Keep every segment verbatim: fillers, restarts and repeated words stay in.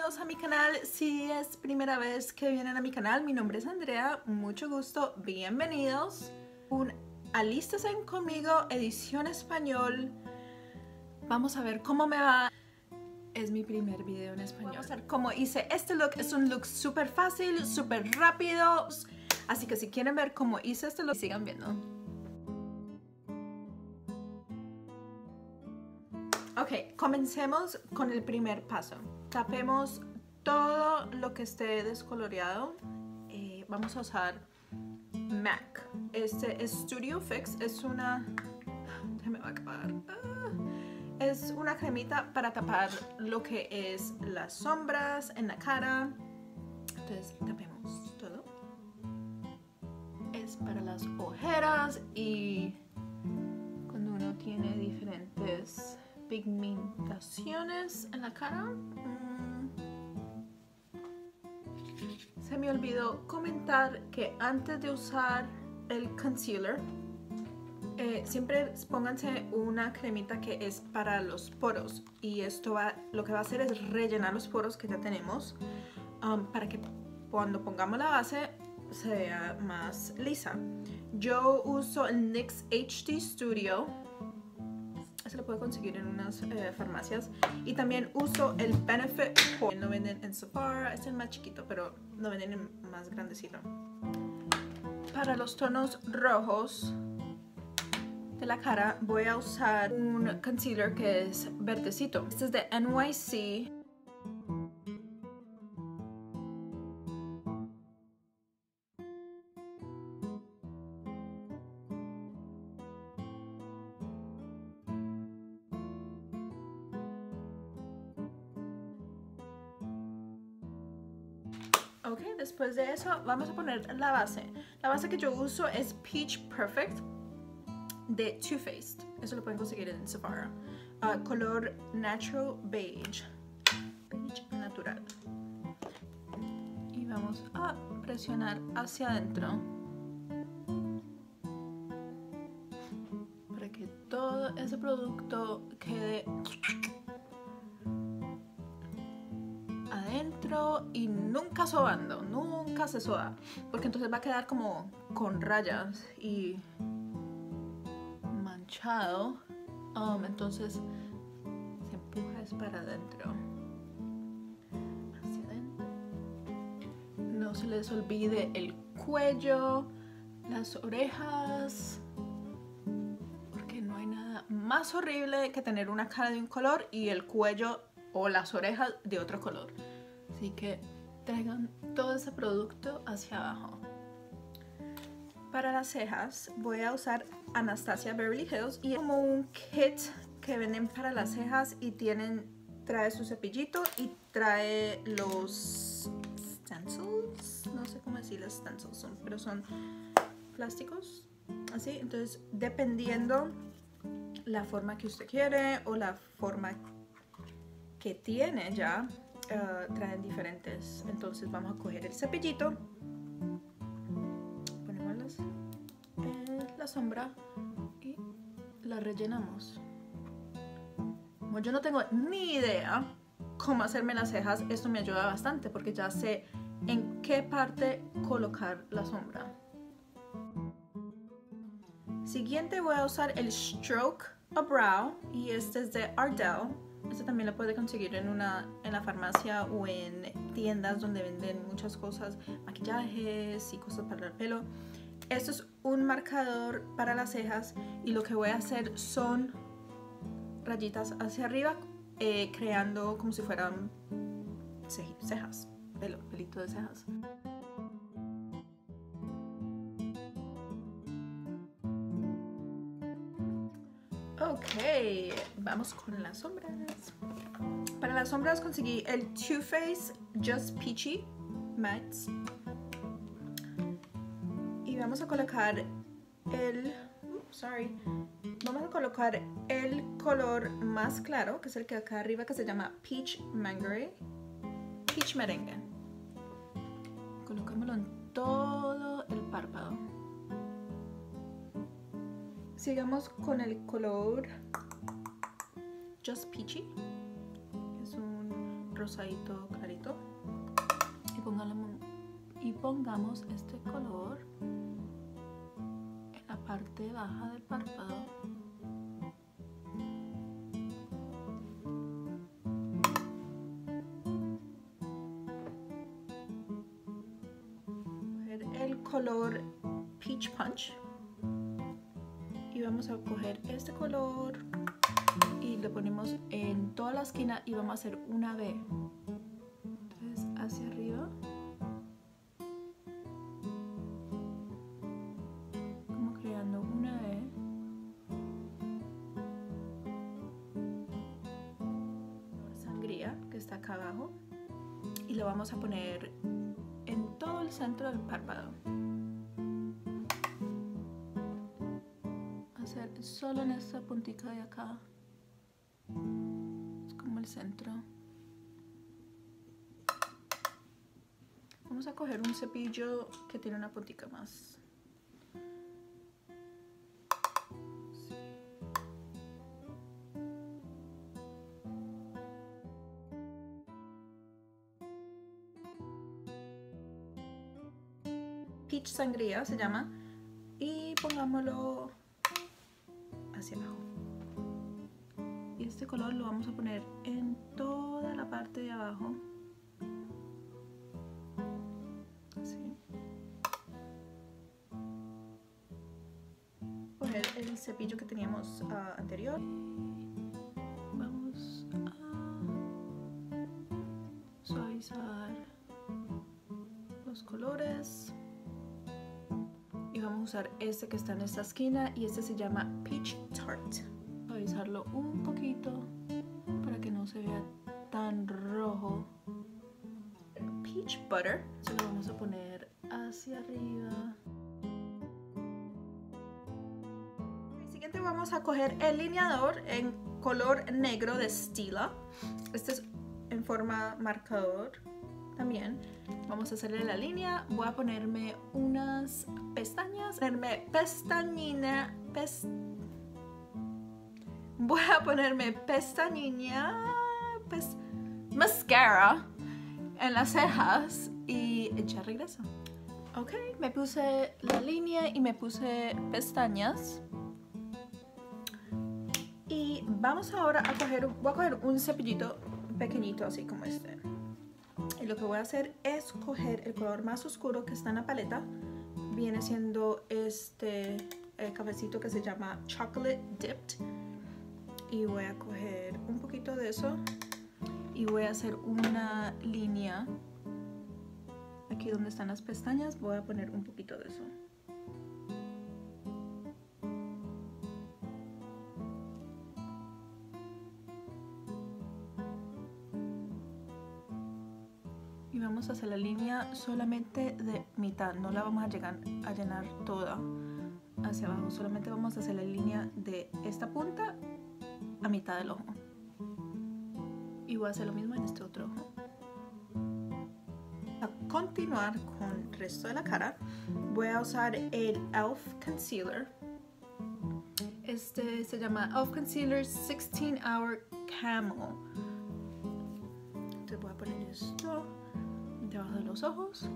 bienvenidos a mi canal. Si es primera vez que vienen a mi canal, mi nombre es Andrea, mucho gusto, bienvenidos. Un alístense conmigo, edición español. Vamos a ver cómo me va. Es mi primer video en español. Vamos a ver cómo hice este look. Es un look súper fácil, súper rápido. Así que si quieren ver cómo hice este look, sigan viendo. Ok, comencemos con el primer paso. Tapemos todo lo que esté descoloreado. Eh, vamos a usar MAC. Este es Studio Fix. Es una... Se me va a acabar. Ah, es una cremita para tapar lo que es las sombras en la cara. Entonces tapemos todo. Es para las ojeras y cuando uno tiene diferentes pigmentaciones en la cara. Mm. Se me olvidó comentar que antes de usar el concealer, eh, siempre pónganse una cremita que es para los poros, y esto va, lo que va a hacer es rellenar los poros que ya tenemos, um, para que cuando pongamos la base se vea más lisa. Yo uso el N Y X H D Studio. Se lo puedo conseguir en unas eh, farmacias. Y también uso el Benefit Pore. No venden en Sephora, es el más chiquito, pero lo venden en más grandecito. Para los tonos rojos de la cara voy a usar un concealer que es verdecito. Este es de N Y C. Ok, después de eso vamos a poner la base. La base que yo uso es Peach Perfect de Too Faced. Eso lo pueden conseguir en Sephora. Uh, color Natural Beige. Beige natural. Y vamos a presionar hacia adentro para que todo ese producto quede adentro y nunca sobando, nunca se soba, porque entonces va a quedar como con rayas y manchado. Um, entonces se empuja es para adentro, hacia adentro. No se les olvide el cuello, las orejas, porque no hay nada más horrible que tener una cara de un color y el cuello o las orejas de otro color. Así que traigan todo ese producto hacia abajo. Para las cejas voy a usar Anastasia Beverly Hills, y es como un kit que venden para las cejas y tienen, trae su cepillito y trae los stencils, no sé cómo decir los stencils son, pero son plásticos así. Entonces dependiendo la forma que usted quiere o la forma que tiene ya, uh, traen diferentes. Entonces vamos a coger el cepillito, ponemos las, eh, la sombra y la rellenamos. Como yo no tengo ni idea cómo hacerme las cejas, esto me ayuda bastante porque ya sé en qué parte colocar la sombra. Siguiente voy a usar el Stroke a Brow, y este es de Ardell. Este también lo puede conseguir en, una, en la farmacia o en tiendas donde venden muchas cosas, maquillajes y cosas para el pelo. Esto es un marcador para las cejas y lo que voy a hacer son rayitas hacia arriba, eh, creando como si fueran cejas, pelo, pelito de cejas. Ok, vamos con las sombras. Para las sombras conseguí el Too Faced Just Peachy Mattes. Y vamos a colocar el... Oops, sorry. Vamos a colocar el color más claro, que es el que acá arriba, que se llama Peach Merengue. Peach Merengue. Colocámoslo en todo el párpado. Sigamos con el color Just Peachy. Es un rosadito clarito. Y pongamos, y pongamos este color en la parte baja del párpado. El color Peach Punch y vamos a coger este color y le ponemos en toda la esquina y vamos a hacer una V. Entonces hacia arriba, como creando una V. Sangría que está acá abajo y lo vamos a poner en todo el centro del párpado. Hacer solo en esta puntita de acá. Es como el centro. Vamos a coger un cepillo que tiene una puntita más. Peach Sangría se llama, y pongámoslo hacia abajo. Y este color lo vamos a poner en toda la parte de abajo. Así. Coger el cepillo que teníamos uh, anterior. Vamos a suavizar los colores. Y vamos a usar este que está en esta esquina y este se llama Peach Tart. Suavizarlo un poquito para que no se vea tan rojo. Peach Butter, se lo vamos a poner hacia arriba. El siguiente vamos a coger el lineador en color negro de Stila. Este es en forma marcador. También vamos a hacerle la línea. Voy a ponerme unas pestañas. Ponerme pestañina. Pest... Voy a ponerme pestañina. Pes... Mascara en las cejas. Y ya regreso. Ok, me puse la línea y me puse pestañas. Y vamos ahora a coger. Voy a coger un cepillito pequeñito, así como este. Y lo que voy a hacer es coger el color más oscuro que está en la paleta. Viene siendo este el cafecito que se llama Chocolate Dipped. Y voy a coger un poquito de eso. Y voy a hacer una línea. Aquí donde están las pestañas voy a poner un poquito de eso. Y vamos a hacer la línea solamente de mitad, no la vamos a llegar a llenar toda hacia abajo, solamente vamos a hacer la línea de esta punta a mitad del ojo. Y voy a hacer lo mismo en este otro ojo. A continuar con el resto de la cara, voy a usar el e l f Concealer. Este se llama e l f Concealer sixteen hour Camel. Entonces voy a poner esto debajo de los ojos.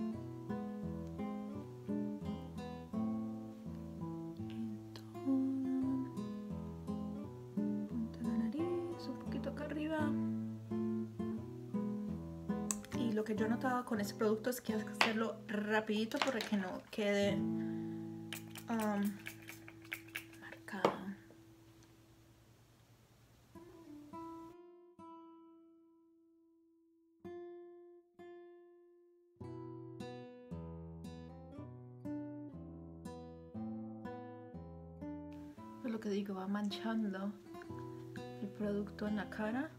Punta de la nariz, un poquito acá arriba. Y lo que yo he notado con este producto es que hay que hacerlo rapidito para que no quede um, marcado. Lo que digo, va manchando el producto en la cara.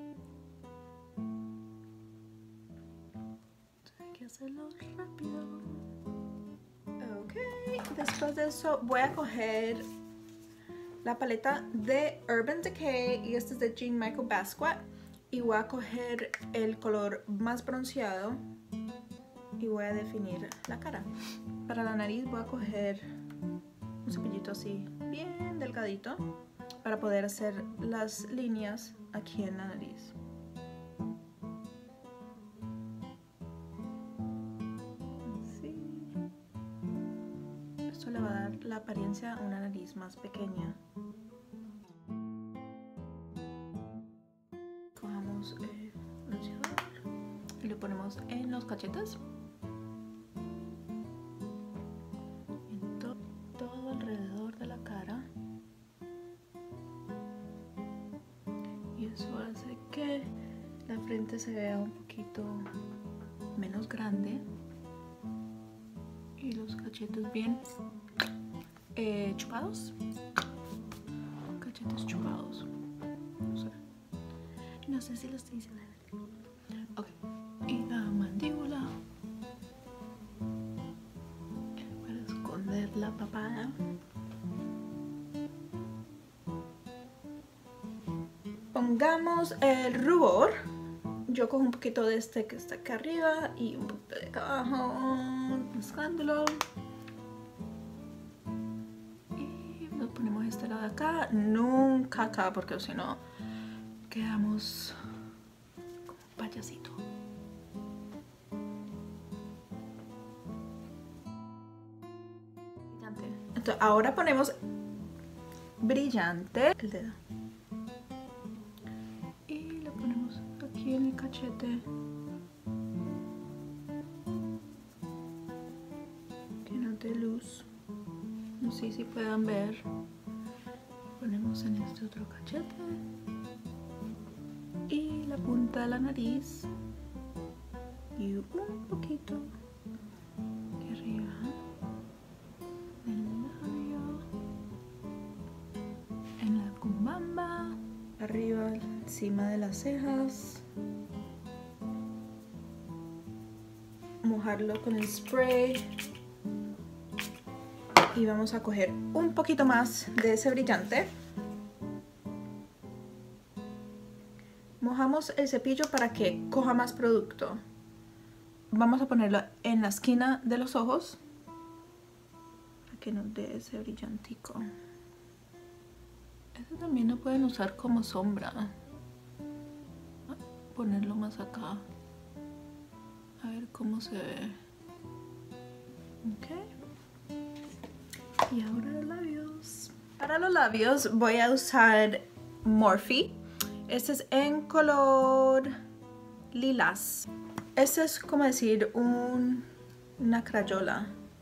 Entonces hay que hacerlo rápido. Ok, después de eso voy a coger la paleta de Urban Decay y este es de Jean Michael Basquiat y voy a coger el color más bronceado y voy a definir la cara. Para la nariz voy a coger un cepillito así bien delgadito para poder hacer las líneas aquí en la nariz. eso le va a dar la apariencia a una nariz más pequeña. Cogemos el bronceador y lo ponemos en los cachetes. En to todo alrededor de la cara. Y eso hace que la frente se vea un poquito menos grande. Y los cachetes bien eh, chupados. Cachetes chupados. No sé. No sé si lo estoy diciendo. Ok. Y la mandíbula. Para esconder la papada. Pongamos el rubor. Yo cojo un poquito de este que está acá arriba y un poquito de acá abajo, mezclándolo. Y nos ponemos este lado de acá, nunca acá porque si no quedamos como un payasito. Entonces, ahora ponemos brillante, el dedo. En el cachete que no dé luz, no sé si puedan ver. Ponemos en este otro cachete y la punta de la nariz y un poquito aquí arriba del labio, en la cumbamba, arriba encima de las cejas. Mojarlo con el spray y vamos a coger un poquito más de ese brillante. Mojamos el cepillo para que coja más producto. Vamos a ponerlo en la esquina de los ojos para que nos dé ese brillantico. Este también lo pueden usar como sombra. Ponerlo más acá. A ver cómo se ve. Ok. Y ahora los labios. Para los labios voy a usar Morphe. Este es en color lilas. Este es como decir un, una crayola.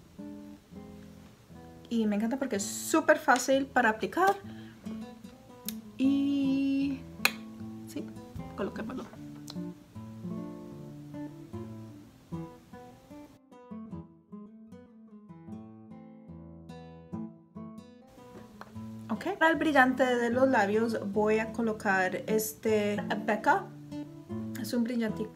Y me encanta porque es súper fácil para aplicar. Y sí, coloquémoslo. Ok, para el brillante de los labios voy a colocar este Becca. Es un brillante.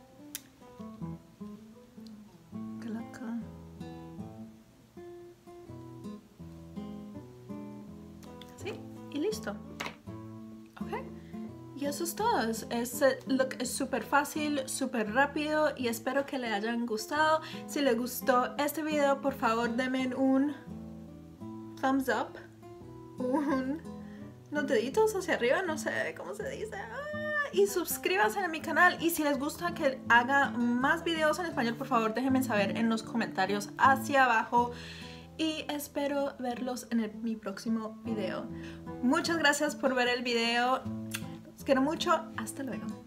Sí, y listo. Ok. Y eso es todo. Este look es súper fácil, súper rápido y espero que le hayan gustado. Si les gustó este video, por favor denme un thumbs up. Un, unos deditos hacia arriba, no sé cómo se dice. Ah, y suscríbanse a mi canal. Y si les gusta que haga más videos en español, por favor déjenme saber en los comentarios hacia abajo. Y espero verlos en el, mi próximo video. Muchas gracias por ver el video. Los quiero mucho. Hasta luego.